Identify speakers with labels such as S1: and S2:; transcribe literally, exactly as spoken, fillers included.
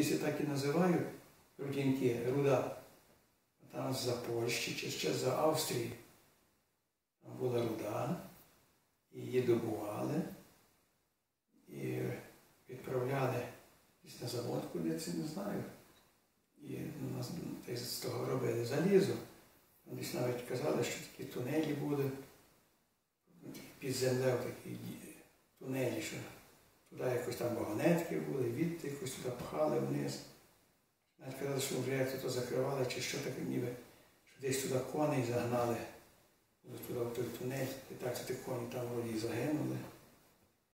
S1: Рудниці так і називають, рудінки, руда. Там за Польщі чи ще за Австрії. Там була руда, її добували і відправляли десь на завод, куди це не знаю. І з того робили залізо. Десь навіть казали, що такі тунелі були, під землею такі тунелі, що туди якось там вагонетки були, відти якось туди пхали вниз. Навіть казали, що вже як то закривали, чи що таке ніби, що десь туди коней загнали, туди в той тунель, і так ті коні там вроді загинули.